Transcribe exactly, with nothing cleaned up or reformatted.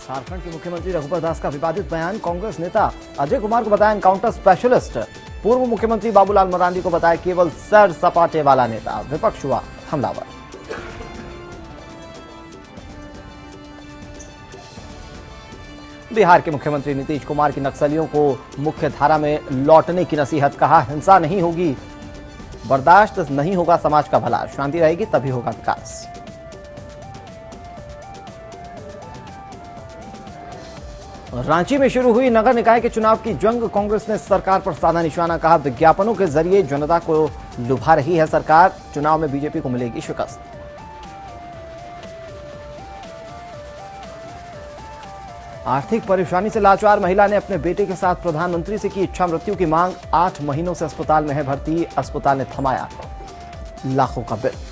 झारखंड के मुख्यमंत्री रघुवर दास का विवादित बयान, कांग्रेस नेता अजय कुमार को बताया एनकाउंटर स्पेशलिस्ट, पूर्व मुख्यमंत्री बाबूलाल मरांडी को बताया केवल सैर सपाटे वाला नेता, विपक्ष हुआ हमलावर। बिहार के मुख्यमंत्री नीतीश कुमार की नक्सलियों को मुख्य धारा में लौटने की नसीहत, कहा हिंसा नहीं होगी, बर्दाश्त नहीं होगा समाज का भला, शांति रहेगी तभी होगा विकास। रांची में शुरू हुई नगर निकाय के चुनाव की जंग, कांग्रेस ने सरकार पर साधा निशाना, कहा विज्ञापनों के जरिए जनता को लुभा रही है सरकार, चुनाव में बीजेपी को मिलेगी शिकस्त। आर्थिक परेशानी से लाचार महिला ने अपने बेटे के साथ प्रधानमंत्री से की इच्छा मृत्यु की मांग, आठ महीनों से अस्पताल में है भर्ती, अस्पताल ने थमाया लाखों का बिल।